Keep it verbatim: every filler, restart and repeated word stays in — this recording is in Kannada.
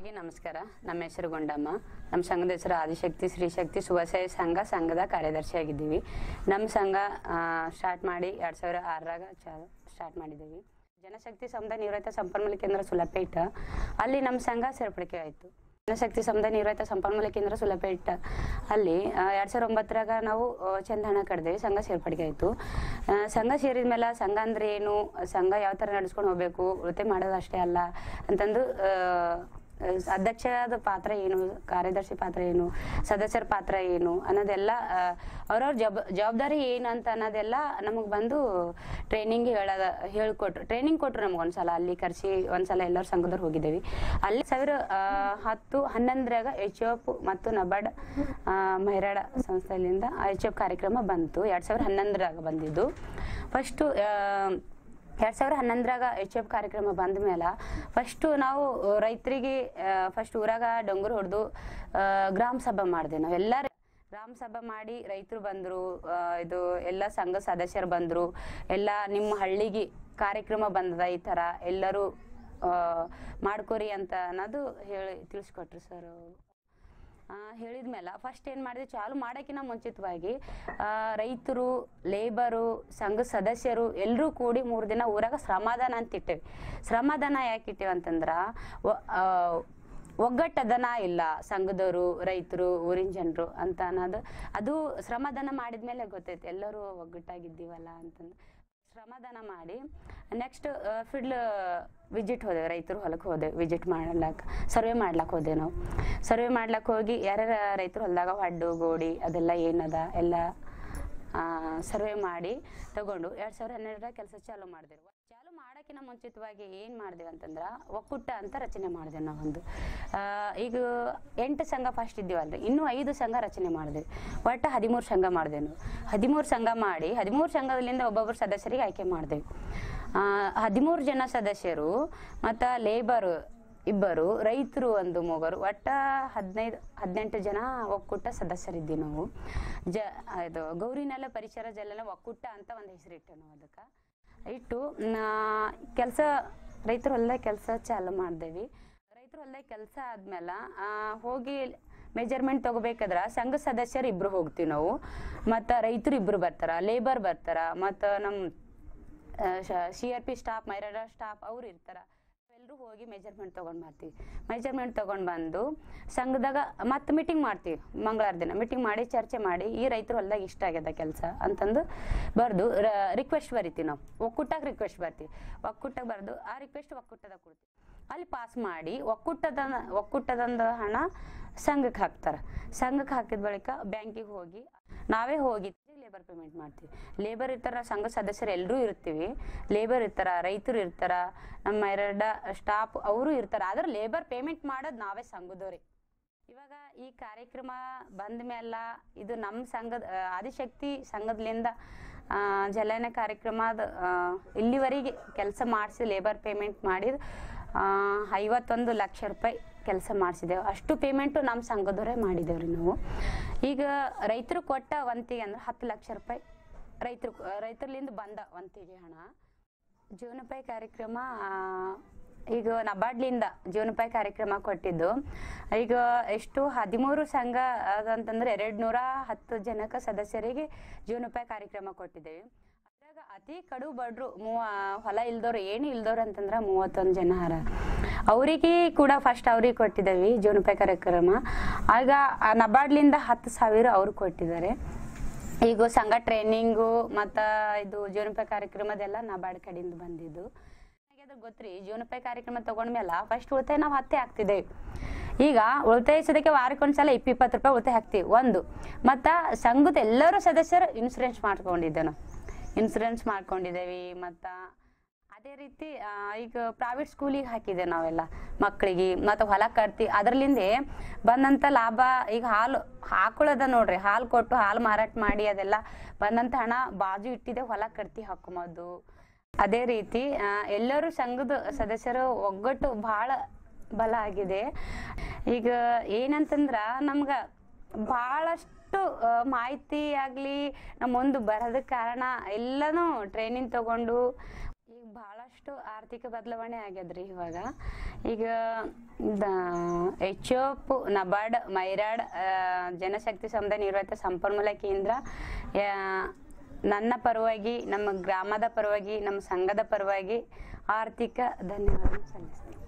ಎಲ್ಲರಿಗೆ ನಮಸ್ಕಾರ. ನಮ್ಮ ಹೆಸರು ಗೊಂಡಮ್ಮ. ನಮ್ಮ ಸಂಘದ ಹೆಸರು ಆದಿಶಕ್ತಿ ಶ್ರೀಶಕ್ತಿ ಸ್ವಸಹಾಯ ಸಂಘ. ಸಂಘದ ಕಾರ್ಯದರ್ಶಿಯಾಗಿದ್ದೀವಿ. ನಮ್ಮ ಸಂಘ ಸ್ಟಾರ್ಟ್ ಮಾಡಿ ಎರಡು ಸಾವಿರ ಆರರಾಗ ಸ್ಟಾರ್ಟ್ ಮಾಡಿದ್ದೀವಿ. ಜನಶಕ್ತಿ ಸಮುದಾಯ ನಿವೃತ್ತ ಸಂಪನ್ಮೂಲ ಕೇಂದ್ರ ಸುಲಪೇಟ ಅಲ್ಲಿ ನಮ್ಮ ಸಂಘ ಸೇರ್ಪಡಿಕೆ ಆಯಿತು. ಜನಶಕ್ತಿ ಸಮುದಾಯ ನಿವೃತ್ತ ಸಂಪನ್ಮೂಲ ಕೇಂದ್ರ ಸುಲಪೇಟ ಅಲ್ಲಿ ಎರಡು ಸಾವಿರದ ಒಂಬತ್ತರಾಗ ನಾವು ಚಂದಣ ಕಡ್ದೇವಿ. ಸಂಘ ಸೇರ್ಪಡಿಕೆ ಆಯಿತು. ಸಂಘ ಸೇರಿದ ಮೇಲೆ ಸಂಘ ಅಂದ್ರೆ ಏನು, ಸಂಘ ಯಾವ ಥರ ನಡೆಸ್ಕೊಂಡು ಹೋಗ್ಬೇಕು, ಉಳಿತಾಯ ಮಾಡೋದು ಅಷ್ಟೇ ಅಲ್ಲ ಅಂತಂದು ಅಧ್ಯಕ್ಷದ ಪಾತ್ರ ಏನು, ಕಾರ್ಯದರ್ಶಿ ಪಾತ್ರ ಏನು, ಸದಸ್ಯರ ಪಾತ್ರ ಏನು ಅನ್ನೋದೆಲ್ಲ ಅವ್ರವ್ರ ಜಬ ಜವಾಬ್ದಾರಿ ಏನು ಅಂತ ಅನ್ನೋದೆಲ್ಲ ನಮಗೆ ಬಂದು ಟ್ರೈನಿಂಗ್ ಹೇಳೋದ ಹೇಳ್ಕೊಟ್ರು ಟ್ರೈನಿಂಗ್ ಕೊಟ್ಟರು ನಮ್ಗೆ ಒಂದ್ಸಲ. ಅಲ್ಲಿ ಕರೆಸಿ ಒಂದ್ಸಲ ಎಲ್ಲರೂ ಸಂಘದವ್ರು ಹೋಗಿದ್ದೇವೆ. ಅಲ್ಲಿ ಸಾವಿರ ಹತ್ತು ಹನ್ನೊಂದರಾಗ ಎಚ್ ಎಫ್ ಮತ್ತು ನಬಾರ್ಡ್ ಮಹಿರಾಡ ಸಂಸ್ಥೆಯಿಂದ ಎಚ್ ಎಫ್ ಕಾರ್ಯಕ್ರಮ ಬಂತು. ಎರಡು ಸಾವಿರದ ಹನ್ನೊಂದರಾಗ ಬಂದಿದ್ದು. ಫಸ್ಟು ಎರಡು ಸಾವಿರದ ಹನ್ನೊಂದರಾಗ ಎಚ್ ಎಫ್ ಕಾರ್ಯಕ್ರಮ ಬಂದ ಮೇಲೆ ಫಸ್ಟು ನಾವು ರೈತರಿಗೆ ಫಸ್ಟ್ ಊರಾಗ ಡೊಂಗರು ಹೊಡೆದು ಗ್ರಾಮ ಸಭಾ ಮಾಡಿದೆ. ನಾವು ಎಲ್ಲರೂ ಗ್ರಾಮ ಸಭಾ ಮಾಡಿ ರೈತರು ಬಂದರು, ಇದು ಎಲ್ಲ ಸಂಘ ಸದಸ್ಯರು ಬಂದರು. ಎಲ್ಲ ನಿಮ್ಮ ಹಳ್ಳಿಗೆ ಕಾರ್ಯಕ್ರಮ ಬಂದದ, ಈ ಥರ ಎಲ್ಲರೂ ಮಾಡ್ಕೋರಿ ಅಂತ ಅನ್ನೋದು ಹೇಳಿ ತಿಳಿಸ್ಕೊಟ್ರು ಸರ್. ಹೇಳಿದ್ಮೇಲೆ ಫಸ್ಟ್ ಏನು ಮಾಡಿದೆ, ಚಾಲು ಮಾಡೋಕ್ಕಿಂತ ಮುಂಚಿತವಾಗಿ ರೈತರು, ಲೇಬರು, ಸಂಘ ಸದಸ್ಯರು ಎಲ್ಲರೂ ಕೂಡಿ ಮೂರು ದಿನ ಊರಾಗ ಶ್ರಮದಾನ ಅಂತ ಇಟ್ಟೇವಿ. ಶ್ರಮದಾನ ಯಾಕೆ ಇಟ್ಟೇವಿ ಅಂತಂದ್ರೆ ಒಗ್ಗಟ್ಟದನ ಇಲ್ಲ ಸಂಘದವರು, ರೈತರು, ಊರಿನ ಜನರು ಅಂತ ಅನ್ನೋದು. ಅದು ಶ್ರಮದಾನ ಮಾಡಿದ್ಮೇಲೆ ಗೊತ್ತೈತೆ ಎಲ್ಲರೂ ಒಗ್ಗಟ್ಟಾಗಿದ್ದೀವಲ್ಲ ಅಂತಂದು. ಶ್ರಮದಾನ ಮಾಡಿ ನೆಕ್ಸ್ಟ್ ಫೀಲ್ಡ್ ವಿಸಿಟ್ ಹೋದೆವು. ರೈತರು ಹೊಲಕ್ಕೆ ಹೋದೆವು ವಿಸಿಟ್ ಮಾಡ್ಲಕ್ಕೆ, ಸರ್ವೆ ಮಾಡ್ಲಕ್ಕೆ ಹೋದೆವು ನಾವು. ಸರ್ವೆ ಮಾಡ್ಲಕ್ಕೆ ಹೋಗಿ ಯಾರ್ಯಾರ ರೈತರು ಹೊಲದಾಗ ಹೊಡ್ಡು ಗೋಡಿ ಅದೆಲ್ಲ ಏನದ ಎಲ್ಲ ಸರ್ವೆ ಮಾಡಿ ತಗೊಂಡು ಎರಡು ಸಾವಿರದ ಹನ್ನೆರಡರಾಗ ಕೆಲಸ ಚಾಲು ಮಾಡಿದೆವು. ಚಾಲು ಮಾಡೋಕ್ಕಿಂತ ಮುಂಚಿತವಾಗಿ ಏನು ಮಾಡಿದೆವು ಅಂತಂದ್ರೆ ಒಕ್ಕೂಟ ಅಂತ ರಚನೆ ಮಾಡಿದೆವು ನಾವೊಂದು. ಈಗ ಎಂಟು ಸಂಘ ಫಸ್ಟ್ ಇದ್ದೀವಲ್ರಿ, ಇನ್ನೂ ಐದು ಸಂಘ ರಚನೆ ಮಾಡಿದೆವು. ಒಟ್ಟು ಹದಿಮೂರು ಸಂಘ ಮಾಡಿದೆವು ನಾವು. ಹದಿಮೂರು ಸಂಘ ಮಾಡಿ ಹದಿಮೂರು ಸಂಘದಲ್ಲಿಂದ ಒಬ್ಬೊಬ್ಬರು ಸದಸ್ಯರಿಗೆ ಆಯ್ಕೆ ಮಾಡಿದೆವು. ಹದಿಮೂರು ಜನ ಸದಸ್ಯರು ಮತ್ತು ಲೇಬರು ಇಬ್ಬರು, ರೈತರು ಒಂದು ಮೂವರು, ಒಟ್ಟ ಹದಿನೈದು ಹದಿನೆಂಟು ಜನ ಒಕ್ಕೂಟ ಸದಸ್ಯರಿದ್ದೀವಿ ನಾವು. ಜ ಇದು ಗೌರಿನೆಲ್ಲ ಪರಿಸರ ಜಲ ಒಕ್ಕೂಟ ಅಂತ ಒಂದು ಹೆಸರಿಟ್ಟು ನಾವು ಅದಕ್ಕೆ ಇಟ್ಟು ಕೆಲಸ ರೈತರ ಹೊಲ್ದಾಗ ಕೆಲಸ ಚಾಲು ಮಾಡ್ದೇವಿ. ರೈತರ ಹೊಲ್ದಾಗ ಕೆಲಸ ಆದ್ಮೇಲೆ ಹೋಗಿ ಮೆಜರ್ಮೆಂಟ್ ತಗೋಬೇಕಾದ್ರೆ ಸಂಘ ಸದಸ್ಯರು ಇಬ್ರು ಹೋಗ್ತೀವಿ ನಾವು, ಮತ್ತು ರೈತರು ಇಬ್ರು ಬರ್ತಾರ, ಲೇಬರ್ ಬರ್ತಾರ, ಮತ್ತು ನಮ್ಮ C R P staff, Myrada staff ಅವ್ರು ಇರ್ತಾರ. ಎಲ್ಲರೂ ಹೋಗಿ ಮೆಜರ್ಮೆಂಟ್ ತೊಗೊಂಡು ಬರ್ತೀವಿ. ಮೆಜರ್ಮೆಂಟ್ ತೊಗೊಂಡು ಬಂದು ಸಂಘದಾಗ ಮತ್ತೆ ಮೀಟಿಂಗ್ ಮಾಡ್ತೀವಿ. ಮಂಗಳವಾರ ದಿನ ಮೀಟಿಂಗ್ ಮಾಡಿ ಚರ್ಚೆ ಮಾಡಿ ಈ ರೈತರು ಹೊಲ್ದಾಗ ಇಷ್ಟ ಆಗ್ಯದ ಕೆಲಸ ಅಂತಂದು ಬರೆದು ರಿಕ್ವೆಸ್ಟ್ ಬರಿತೀವಿ ನಾವು. ಒಕ್ಕೂಟಕ್ಕೆ ರಿಕ್ವೆಸ್ಟ್ ಬರ್ತೀವಿ. ಒಕ್ಕೂಟಕ್ಕೆ ಬರೆದು ಆ ರಿಕ್ವೆಸ್ಟ್ ಒಕ್ಕೂಟದಾಗ ಕೊಡ್ತೀವಿ. ಅಲ್ಲಿ ಪಾಸ್ ಮಾಡಿ ಒಕ್ಕೂಟದ ಒಕ್ಕೂಟದಂದು ಹಣ ಸಂಘಕ್ಕೆ ಹಾಕ್ತಾರೆ. ಸಂಘಕ್ಕೆ ಹಾಕಿದ ಬಳಿಕ ಬ್ಯಾಂಕಿಗೆ ಹೋಗಿ ನಾವೇ ಹೋಗಿ ಲೇಬರ್ ಪೇಮೆಂಟ್ ಮಾಡ್ತೀವಿ. ಲೇಬರ್ ಇರ್ತಾರ, ಸಂಘ ಸದಸ್ಯರು ಎಲ್ಲರೂ ಇರ್ತೀವಿ. ಲೇಬರ್ ಇರ್ತಾರ, ರೈತರು ಇರ್ತಾರ, ನಮ್ಮ ಎರಡು ಸ್ಟಾಫ್ ಅವರು ಇರ್ತಾರ. ಆದ್ರೆ ಲೇಬರ್ ಪೇಮೆಂಟ್ ಮಾಡೋದು ನಾವೇ ಸಂಘದವ್ರಿ. ಇವಾಗ ಈ ಕಾರ್ಯಕ್ರಮ ಬಂದ ಮೇಲೆ ಇದು ನಮ್ಮ ಸಂಘದ ಆದಿಶಕ್ತಿ ಸಂಘದಲ್ಲಿಂದ ಜಲಾಯನ ಕಾರ್ಯಕ್ರಮದ ಇಲ್ಲಿವರೆಗೆ ಕೆಲಸ ಮಾಡಿಸಿ ಲೇಬರ್ ಪೇಮೆಂಟ್ ಮಾಡಿದ ಐವತ್ತೊಂದು ಲಕ್ಷ ರೂಪಾಯಿ ಕೆಲಸ ಮಾಡಿಸಿದೆವು. ಅಷ್ಟು ಪೇಮೆಂಟು ನಮ್ಮ ಸಂಘದವರೇ ಮಾಡಿದೇವ್ರಿ ನಾವು. ಈಗ ರೈತರು ಕೊಟ್ಟ ವಂತಿಗೆ ಅಂದ್ರೆ ಹತ್ತು ಲಕ್ಷ ರೂಪಾಯಿ ರೈತರು ರೈತರ್ಲಿಂದ ಬಂದ ವಂತಿಗೆ ಹಣ. ಜೀವನೋಪಾಯ ಕಾರ್ಯಕ್ರಮ ಈಗ ನಬಾರ್ಡ್ಲಿಂದ ಜೀವನೋಪಾಯ ಕಾರ್ಯಕ್ರಮ ಕೊಟ್ಟಿದ್ದು. ಈಗ ಎಷ್ಟು ಹದಿಮೂರು ಸಂಘ ಅದಂತಂದ್ರೆ ಎರಡು ನೂರ ಹತ್ತು ಜನಕ ಸದಸ್ಯರಿಗೆ ಜೀವನೋಪಾಯ ಕಾರ್ಯಕ್ರಮ ಕೊಟ್ಟಿದ್ದೇವೆ. ಅದ್ರಾಗ ಅತಿ ಕಡು ಬಡ್ರು ಮೂವ ಹೊಲ ಇಲ್ದವ್ರು ಏನು ಇಲ್ದವ್ರು ಅಂತಂದ್ರೆ ಮೂವತ್ತೊಂದು ಜನ ಹರ. ಅವರಿಗೆ ಕೂಡ ಫಸ್ಟ್ ಅವ್ರಿಗೆ ಕೊಟ್ಟಿದ್ದೇವೆ ಜೀವನೋಪಾಯ ಕಾರ್ಯಕ್ರಮ. ಆಗ ನಬಾರ್ಡ್ಲಿಂದ ಹತ್ತು ಸಾವಿರ ಅವ್ರು ಕೊಟ್ಟಿದ್ದಾರೆ. ಈಗ ಸಂಘ ಟ್ರೈನಿಂಗು ಮತ್ತು ಇದು ಜೀವನೋಪಾಯ ಕಾರ್ಯಕ್ರಮದೆಲ್ಲ ನಬಾರ್ಡ್ ಕಡೆಯಿಂದ ಬಂದಿದ್ದು. ಅದು ಗೊತ್ತ್ರಿ, ಜೀವನೋಪಾಯ ಕಾರ್ಯಕ್ರಮ ತಗೊಂಡ್ಮೇಲೆ ಫಸ್ಟ್ ಉಳಿತಾಯ ನಾವು ಹತ್ತೆ ಹಾಕ್ತಿದ್ದೇವೆ. ಈಗ ಉಳಿತಾಯಿಸೋದಕ್ಕೆ ವಾರಕ್ಕೊಂದ್ಸಲ ಇಪ್ಪ ಇಪ್ಪತ್ತು ರೂಪಾಯಿ ಉಳಿತಾಯ ಹಾಕ್ತೀವಿ ಒಂದು. ಮತ್ತು ಸಂಘದ ಎಲ್ಲರೂ ಸದಸ್ಯರು ಇನ್ಸೂರೆನ್ಸ್ ಮಾಡ್ಕೊಂಡಿದ್ದೆ ನಾವು. ಇನ್ಸೂರೆನ್ಸ್ ಮಾಡ್ಕೊಂಡಿದ್ದೇವೆ. ಮತ್ತು ಅದೇ ರೀತಿ ಈಗ ಪ್ರೈವೇಟ್ ಸ್ಕೂಲಿಗೆ ಹಾಕಿದ್ದೇವೆ ನಾವೆಲ್ಲ ಮಕ್ಕಳಿಗೆ. ಮತ್ತು ಹೊಲ ಕಟ್ತಿ ಅದರಲ್ಲಿಂದೇ ಬಂದಂಥ ಲಾಭ. ಈಗ ಹಾಲು ಹಾಕೊಳ್ಳೋದ ನೋಡ್ರಿ, ಹಾಲು ಕೊಟ್ಟು ಹಾಲು ಮಾರಾಟ ಮಾಡಿ ಅದೆಲ್ಲ ಬಂದಂಥ ಹಣ ಬಾಜು ಇಟ್ಟಿದೆ ಹೊಲ ಕಟ್ತಿ ಹಾಕೊಂಬೋದು. ಅದೇ ರೀತಿ ಎಲ್ಲರೂ ಸಂಘದ ಸದಸ್ಯರು ಒಗ್ಗಟ್ಟು ಭಾಳ ಬಲ ಆಗಿದೆ. ಈಗ ಏನಂತಂದ್ರ ನಮ್ಗೆ ಭಾಳಷ್ಟು ಮಾಹಿತಿ ಆಗಲಿ ನಮ್ಮ ಮುಂದೆ ಬರೋದಕ್ಕೆ ಕಾರಣ ಎಲ್ಲನೂ ಟ್ರೈನಿಂಗ್ ತಗೊಂಡು ಈಗ ಬಹಳಷ್ಟು ಆರ್ಥಿಕ ಬದಲಾವಣೆ ಆಗ್ಯದ್ರಿ ಇವಾಗ. ಈಗ ಎಚ್ ಒ ನಬಾರ್ಡ್ ಮೈರಾಡ್ ಜನಶಕ್ತಿ ಸಮುದಾಯ ನಿರ್ವಹಿತ ಸಂಪನ್ಮೂಲ ಕೇಂದ್ರ ನನ್ನ ಪರವಾಗಿ, ನಮ್ಮ ಗ್ರಾಮದ ಪರವಾಗಿ, ನಮ್ಮ ಸಂಘದ ಪರವಾಗಿ ಆರ್ಥಿಕ ಧನ್ಯವಾದ ಸಲ್ಲಿಸ್ತೀನಿ.